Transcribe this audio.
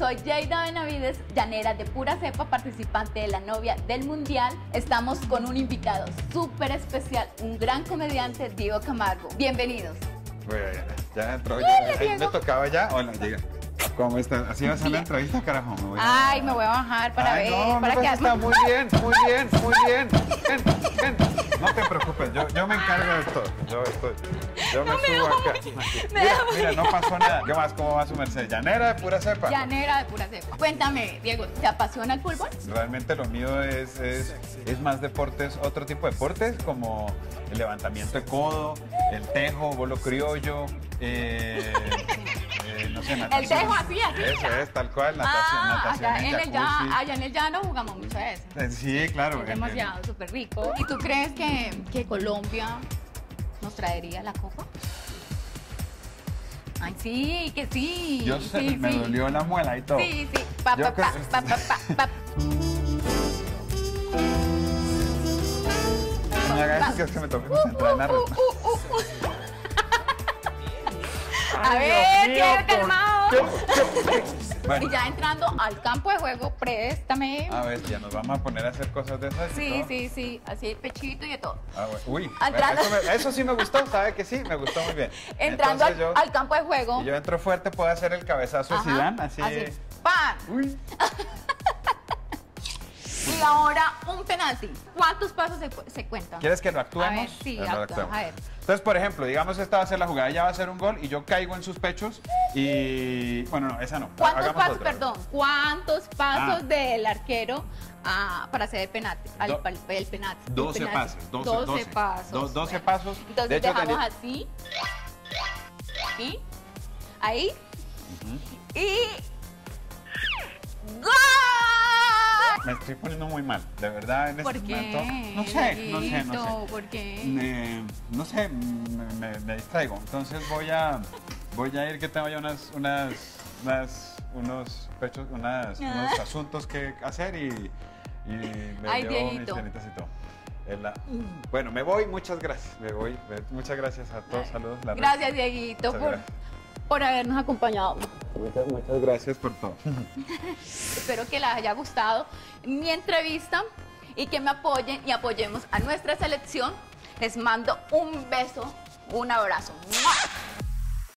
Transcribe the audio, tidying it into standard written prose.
soy Yeida Benavides, llanera de pura cepa, participante de la novia del mundial. Estamos con un invitado súper especial, un gran comediante, Diego Camargo. Bienvenidos. Bueno, ya entró. Hola, ¿Me tocaba ya? Hola, llega. ¿Cómo estás? ¿Así va a ser la entrevista, carajo? Ay, me voy a bajar para ver. No, para que está muy bien, muy bien, muy bien. Ven. No te preocupes, yo me encargo de todo. Yo me subo acá. Mira, no pasó nada. ¿Qué más? ¿Cómo va su merced? ¿Llanera de pura cepa? Llanera de pura cepa. Cuéntame, Diego, ¿te apasiona el fútbol? Realmente lo mío es más deportes, otro tipo de deportes, como el levantamiento de codo, el tejo, bolo criollo, no sé, natación. El tejo así. Eso es, tal cual, natación allá en jacuzzi. allá en el llano jugamos mucho a eso. Sí, claro. Es demasiado, súper rico. ¿Y tú crees que Colombia nos traería la copa? Ay, sí, que sí. Yo sé, sí, me dolió la muela y todo. Sí. Yo creo- No me hagas que es que me toque concentrar en la respuesta. A ver, quédate calmado. Bueno, Y ya entrando al campo de juego, préstame. a ver, ya nos vamos a poner a hacer cosas de esas. y todo. Sí, así el pechito y de todo. Ah, bueno. Uy, Entrando- eso sí me gustó, ¿sabe que sí? Me gustó muy bien. Entrando Entonces al campo de juego. y yo entro fuerte, puedo hacer el cabezazo a Ajá, Zidane, así. ¡Pam! Uy. Y ahora un penalti. ¿Cuántos pasos se cuentan? ¿Quieres que lo actuemos? A ver, sí, Lo actuamos, actuemos. a ver. Entonces, por ejemplo, digamos esta va a ser la jugada, ella va a hacer un gol y yo caigo en sus pechos y... Bueno, no, esa no. ¿Cuántos Hagamos pasos, otra. perdón? ¿Cuántos pasos Ah. del arquero para hacer el penalti? El penalti. 12 el penalti. pasos. 12 pasos. 12 Bueno. pasos. Entonces De hecho, dejamos así. Y ahí. Y ¡gol! me estoy poniendo muy mal, de verdad, en este ¿Por qué? momento. No sé. Dieguito, ¿por qué? No sé, me distraigo. Entonces voy a ir que tengo ya unos pechos, unos asuntos que hacer y me Ay, llevo mis Dieguito. cenitas y todo. Bueno, me voy, muchas gracias. Muchas gracias a todos, saludos. Gracias, Dieguito, Muchas gracias. por habernos acompañado. Muchas gracias por todo. Espero que les haya gustado mi entrevista y que me apoyen y apoyemos a nuestra selección. Les mando un beso, un abrazo. ¡Mua!